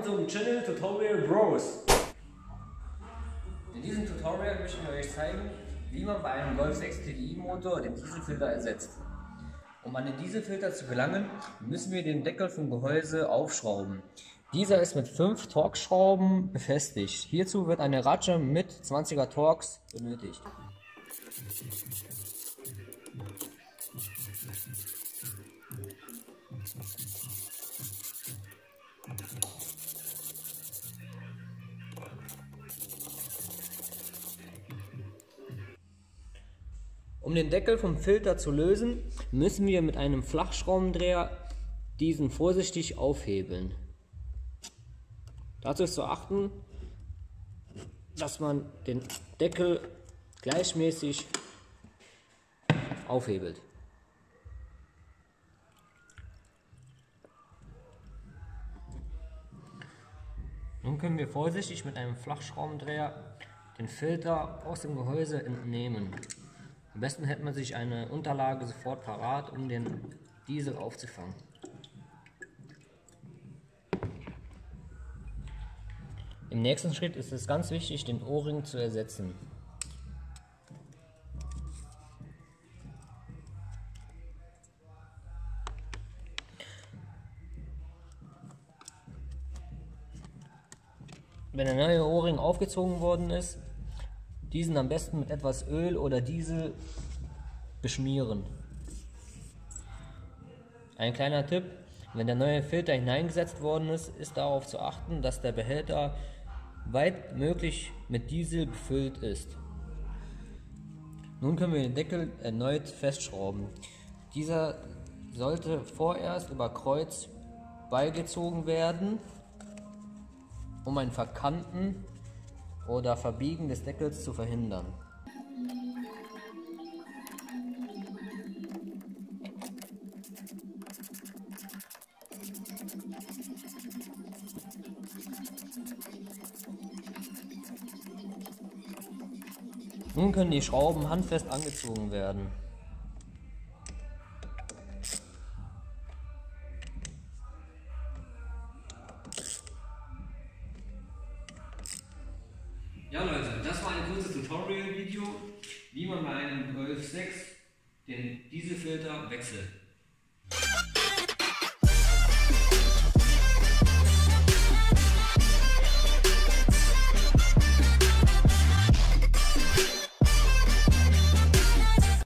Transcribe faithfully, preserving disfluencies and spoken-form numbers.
unserem Channel Tutorial Bros. In diesem Tutorial möchten wir euch zeigen, wie man bei einem Golf sechs T D I Motor den Dieselfilter ersetzt. Um an den Dieselfilter zu gelangen, müssen wir den Deckel vom Gehäuse aufschrauben. Dieser ist mit fünf Torx-Schrauben befestigt. Hierzu wird eine Ratsche mit zwanziger Torx benötigt. Um den Deckel vom Filter zu lösen, müssen wir mit einem Flachschraubendreher diesen vorsichtig aufhebeln. Dazu ist zu achten, dass man den Deckel gleichmäßig aufhebelt. Nun können wir vorsichtig mit einem Flachschraubendreher den Filter aus dem Gehäuse entnehmen. Am besten hält man sich eine Unterlage sofort parat, um den Diesel aufzufangen. Im nächsten Schritt ist es ganz wichtig, den O-Ring zu ersetzen. Wenn der neue O-Ring aufgezogen worden ist, diesen am besten mit etwas Öl oder Diesel beschmieren. Ein kleiner Tipp: Wenn der neue Filter hineingesetzt worden ist, ist darauf zu achten, dass der Behälter weit möglich mit Diesel befüllt ist. Nun können wir den Deckel erneut festschrauben. Dieser sollte vorerst über Kreuz beigezogen werden, um ein Verkanten oder Verbiegen des Deckels zu verhindern. Nun können die Schrauben handfest angezogen werden. Ja Leute, das war ein kurzes Tutorial-Video, wie man bei einem Golf sechs den Dieselfilter wechselt.